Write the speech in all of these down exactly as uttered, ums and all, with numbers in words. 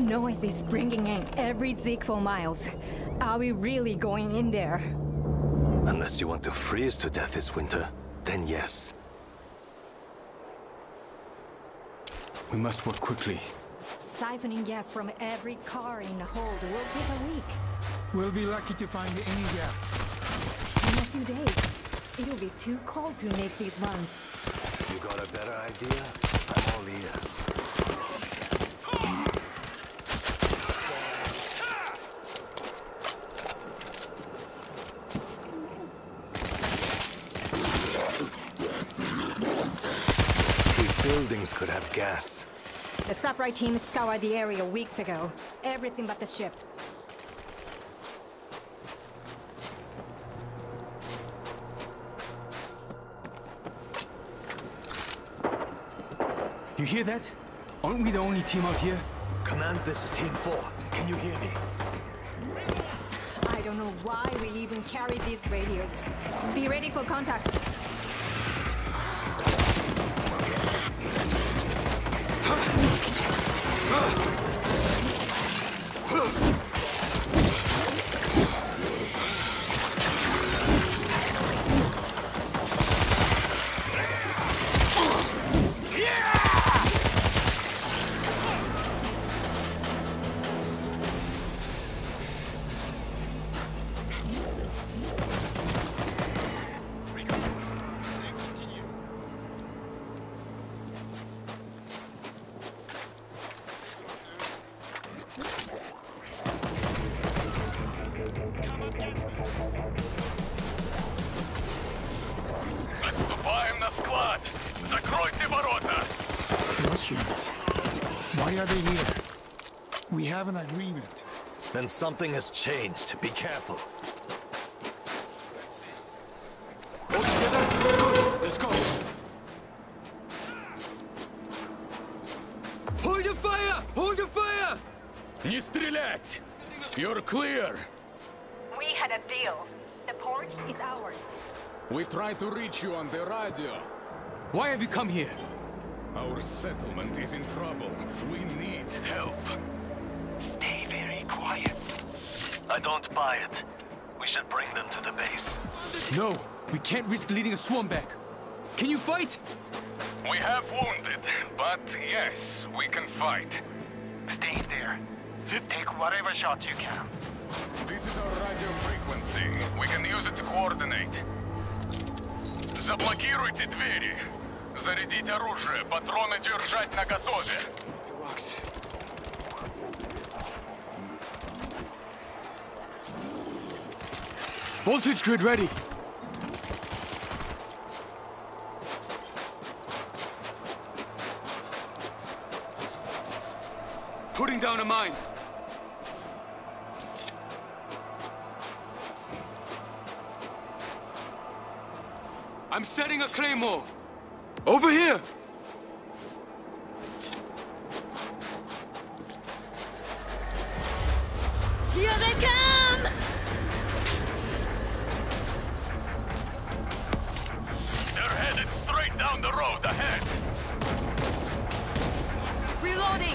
noise is bringing in every zig for miles. Are we really going in there? Unless you want to freeze to death this winter, then yes. We must work quickly. Siphoning gas from every car in the hold will take a week. We'll be lucky to find any gas. In a few days, it'll be too cold to make these runs. You got a better idea? I'm all ears. These buildings could have gas. The supply team scoured the area weeks ago. Everything but the ship. You hear that? Aren't we the only team out here? Command, this is Team four. Can you hear me? I don't know why we even carry these radios. Be ready for contact. Russians. Why are they here? We have an agreement. Then something has changed. Be careful. All together? Good. Let's go. Hold your fire! Hold your fire! Не стрелять! You're clear. We had a deal. The port is ours. We tried to reach you on the radio. Why have you come here? Our settlement is in trouble. We need help. Stay very quiet. I don't buy it. We should bring them to the base. No, we can't risk leading a swarm back. Can you fight? We have wounded, but yes, we can fight. Stay there. Take whatever shot you can. This is our radio frequency. We can use it to coordinate. Заблокируйте двери. Зарядить оружие, патроны держать наготове. Rocks. Voltage grid ready. Putting down a mine. I'm setting a claymore. Over here! Here they come! They're headed straight down the road ahead. Reloading!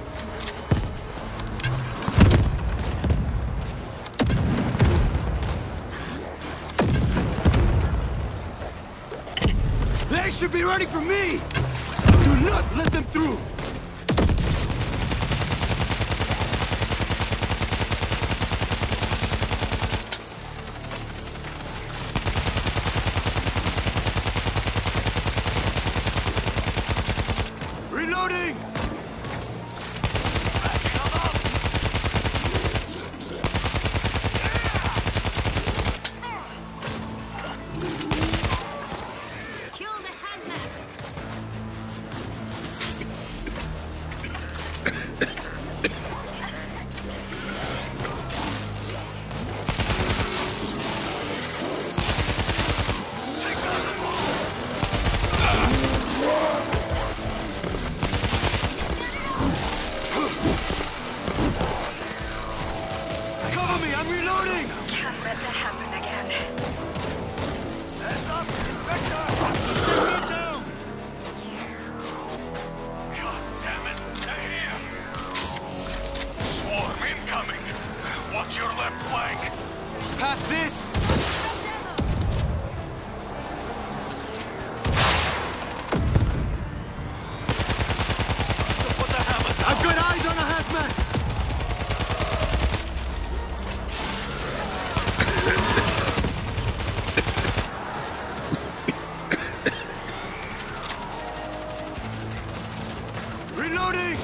They should be ready for me! Do not let them through! Reloading! I'm reloading! Can't let that happen again. Heads up! Vector! Get down! God damn it! They're here! past this? I've got eyes on a hazmat! Reloading!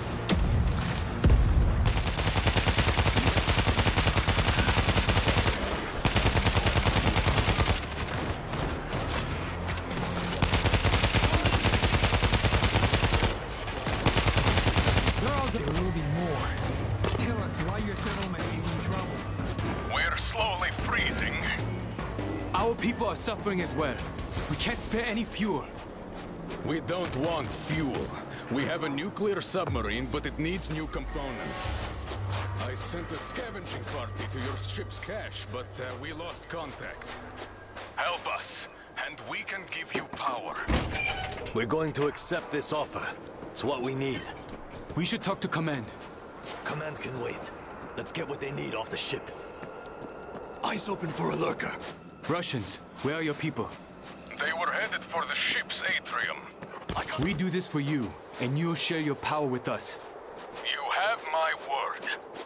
There will be more. Tell us why your settlement is in trouble. We're slowly freezing. Our people are suffering as well. We can't spare any fuel. We don't want fuel. We have a nuclear submarine, but it needs new components. I sent a scavenging party to your ship's cache, but uh, we lost contact. Help us, and we can give you power. We're going to accept this offer. It's what we need. We should talk to command. Command can wait. Let's get what they need off the ship. Eyes open for a lurker. Russians, where are your people? They were headed for the ship's atrium. We do this for you, and you'll share your power with us. You have my word.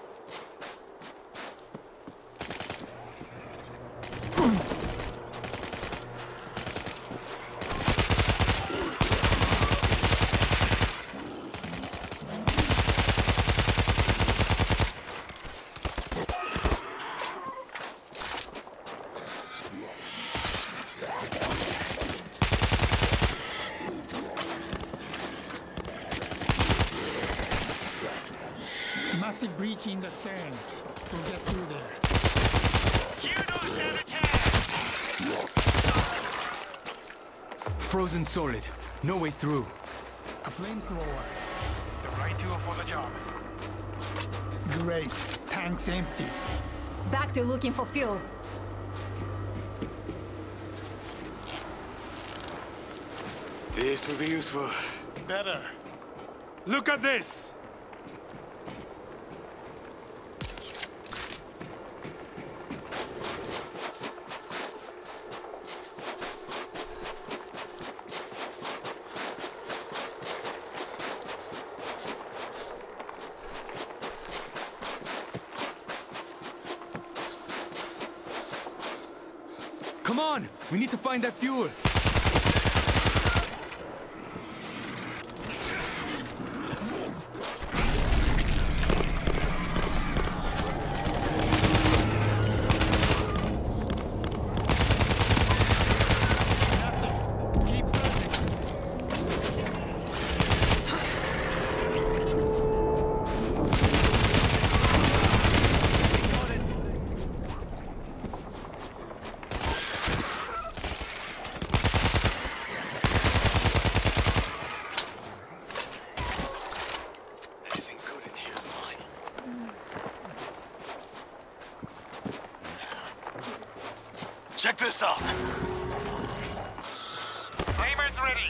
Massive breach in the stern. We'll get through there. Frozen solid. No way through. A flamethrower. The right tool for the job. Great. Tank's empty. Back to looking for fuel. This will be useful. Better. Look at this! Come on! We need to find that fuel! Keep searching. Anything good in here is mine. Check this out. Flamer's ready.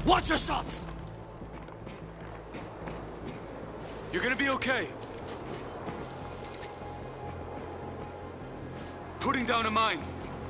Watch your shots! You're gonna be okay. Putting down a mine.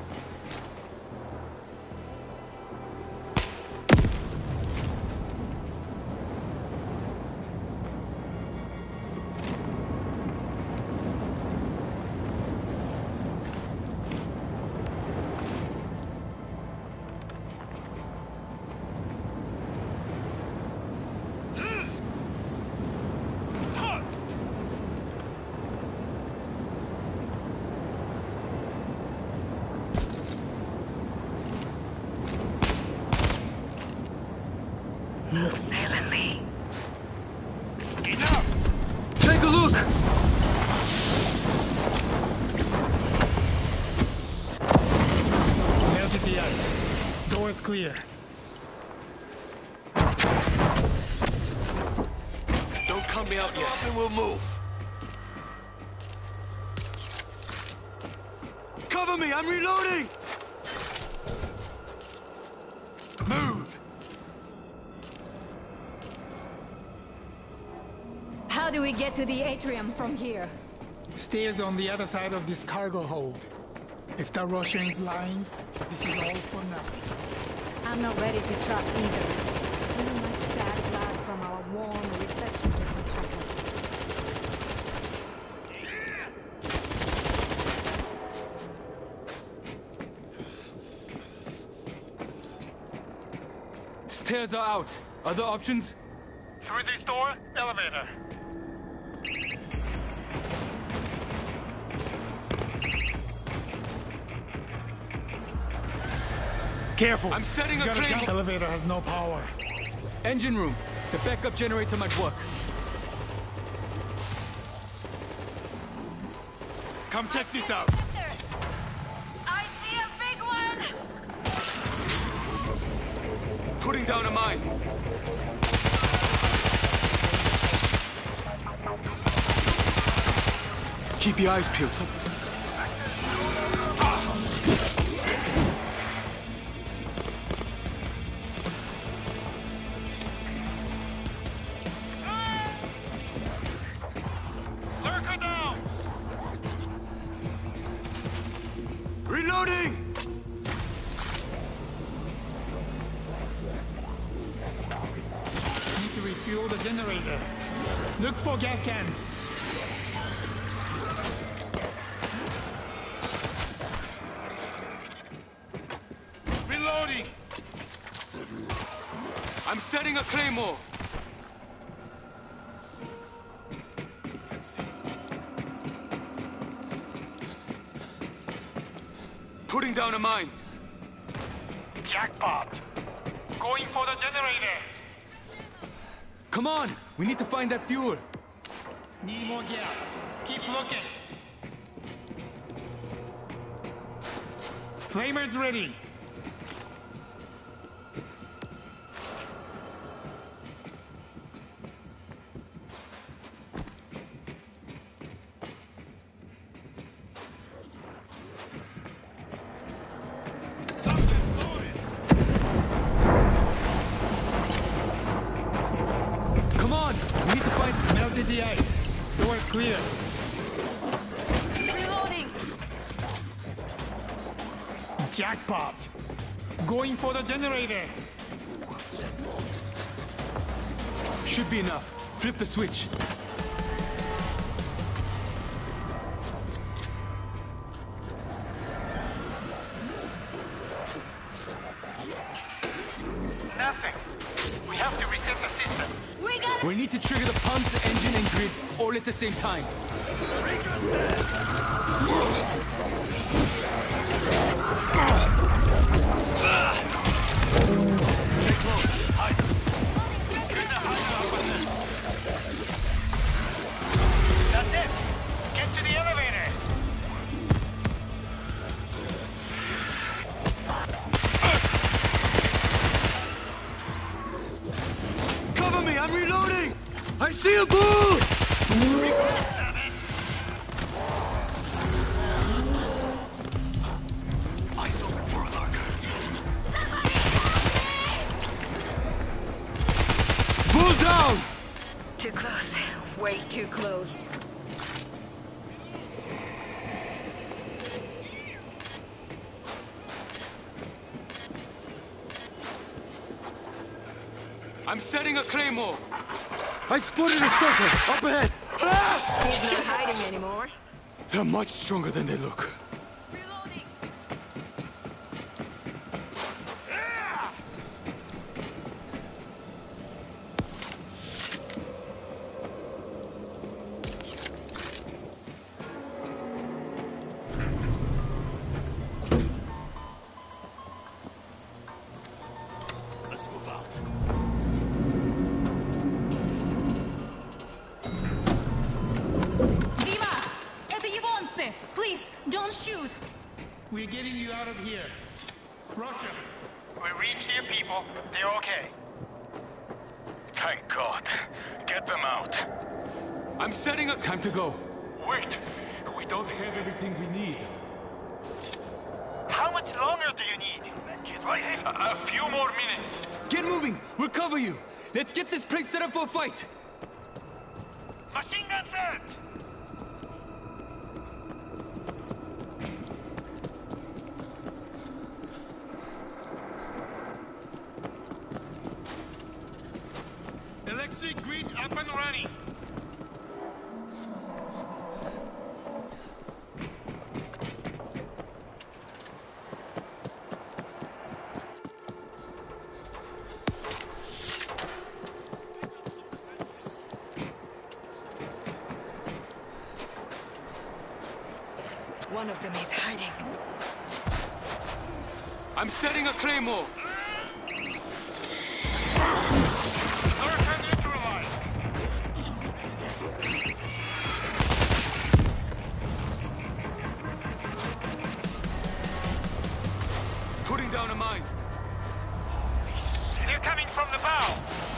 Move silently. Enough! Take a look! Melted the ice. Door is clear. Don't count me out yet, and we'll move. Cover me, I'm reloading! Move! How do we get to the atrium from here? Stairs on the other side of this cargo hold. If the Russian is lying, this is all for nothing. I'm not ready to trust either. Too much bad blood from our warm reception to Kentucky. Stairs are out. Other options? Through this door, elevator. Careful. I'm setting a Gotta jump. claim. Elevator has no power. Engine room. The backup generator might work. Come check this out. I see a big one! Putting down a mine. Keep your eyes peeled. Some... Lurker down! Reloading! Need to refuel the generator. Look for gas cans. Reloading! I'm setting a claymore. Putting down a mine. Jackpot! Going for the generator! Come on. We need to find that fuel. Need more gas. Keep looking. Flamer's ready. Come on. We need to find... Melted the ice. Door is clear. Reloading! Jackpot. Going for the generator. Should be enough. Flip the switch. Nothing. We have to reset the system. We got We need to trigger the pumps, engine, and grid all at the same time. Stay close. Hide. That's it! Get to the elevator! Cover me, I'm reloading! I see a bull! Eyes open for a lurker. Too close. Way too close. I'm setting a claymore. I spotted a stalker up ahead. Ah! He's not hiding anymore. They're much stronger than they look. Reloading. Let's move out. Дима! Это явонцы! Please, don't shoot! We're getting you out of here. Russia. We reached your people. They're okay. Thank God. Get them out. I'm setting a time to go. Wait. We don't have everything we need. How much longer do you need? Right here. A, a few more minutes. Get moving. We'll cover you. Let's get this place set up for a fight. Machine gun set! Electric grid up and running. One of them is hiding. I'm setting a claymore. Lurker neutralized. Putting down a mine. They're coming from the bow.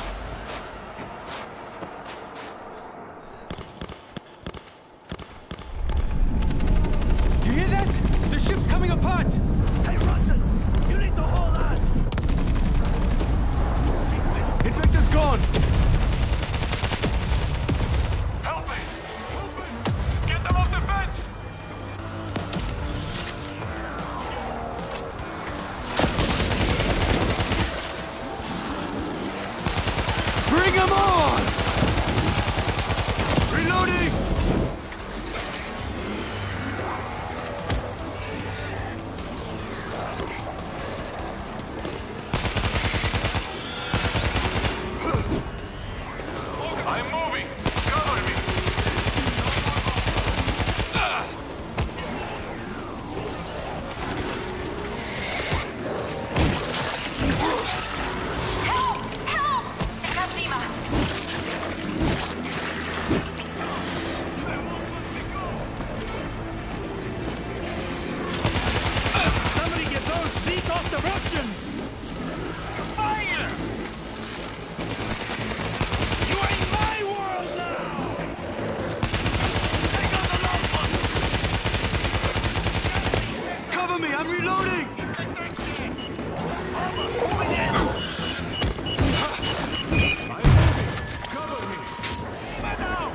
You hear that? The ship's coming apart. Hey, Russians! You need to hold us! Infector's gone. Help me! Help me! Get them off the fence! Bring them on! Reloading! I'm moving! Cover me! Ah! Help! Help! Это Дима! Somebody get those Zeke off the Russians! Fire! You are in my world now! Take out the long one! Cover me! I'm reloading! Cover me! Let out!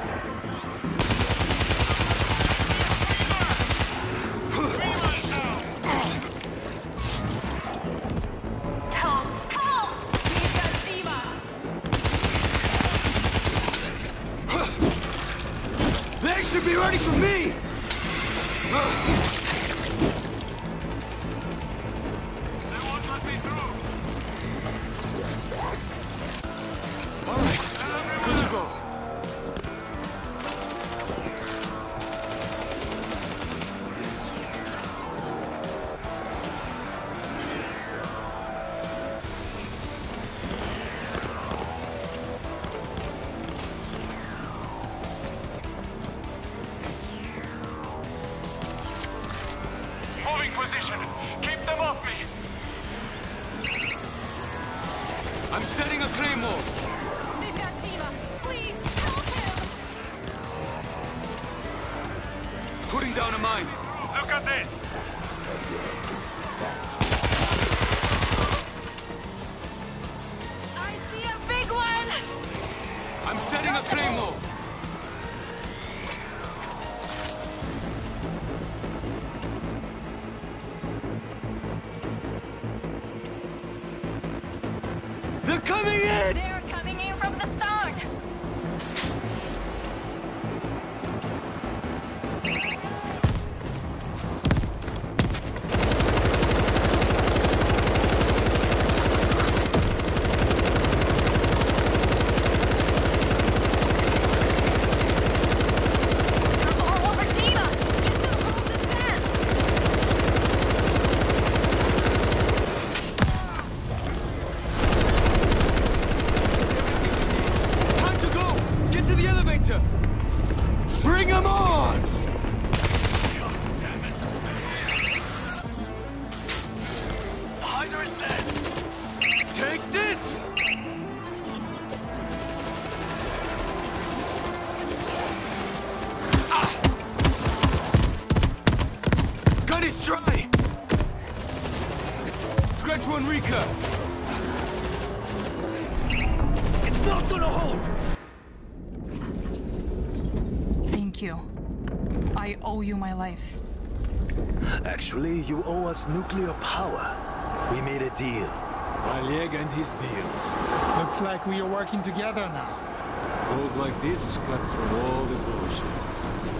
Help! Help! We've got Diva! They should be ready for me! They won't let me through! All right, good to go. Moving position! Keep them off me! I'm setting a claymore. They've got Diva! Please, help him! Putting down a mine. Look at this! I see a big one! I'm I'm setting a claymore. They're coming in! They're coming in from the start. All over Diva. Use them all to defend. Time to go! Get to the elevator! Bring them on! The Hydra is dead. Take this! Ah! Gun is dry! Scratch one, Rika! It's not gonna hold! Thank you. I owe you my life. Actually, you owe us nuclear power. We made a deal. Oleg and his deals. Looks like we are working together now. Road like this cuts through all the bullshit.